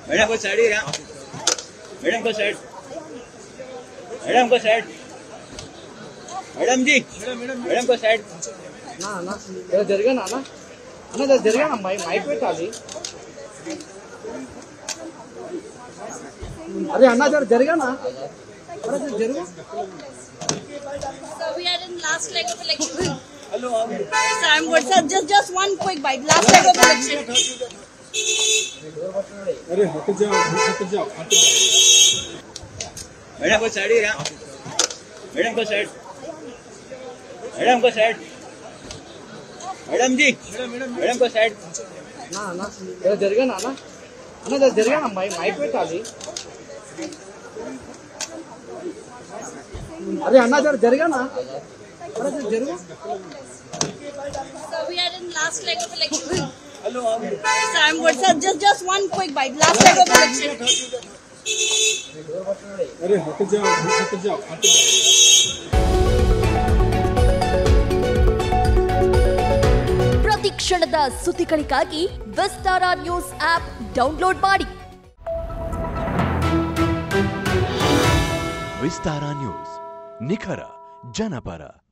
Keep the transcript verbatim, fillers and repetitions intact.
Madam को side ही रहा madam को साइड मैडम को साइड मैडम जी मैडम को साइड ना ना जरा जरगा ना ना ना जरा जरगा ना माइक माइक పెట్టాలి अरे अन्ना जरा जरगा ना अरे जरा जरगा So we are in last leg of election. Hello. So I'm good. Sir, just just one quick bite. Last leg of election. अरे हट जाओ हट जाओ हट जाओ मैडम को साइड ही रहा मैडम को साइड मैडम को साइड मैडम जी मैडम को साइड ना ना जरा जरगा ना ना अन्ना जरा जरगा ना माइक माइक పెట్టాలి अरे अन्ना जरा जरगा ना अरे जरा जरगा So we are in last leg of election. Hello. So I'm good. Sir, just just one quick bite. Last leg of election. अरे हट जाओ हट जाओ हट जाओ ಪ್ರತಿ ಕ್ಷಣದ ಸುದ್ದಿಗಳಿಗಾಗಿ ವಿಸ್ತಾರ ನ್ಯೂಸ್ ಆಪ್ ಡೌನ್ಲೋಡ್ ಮಾಡಿ. ವಿಸ್ತಾರ ನ್ಯೂಸ್ ನಿಖರ ಜನಪರ.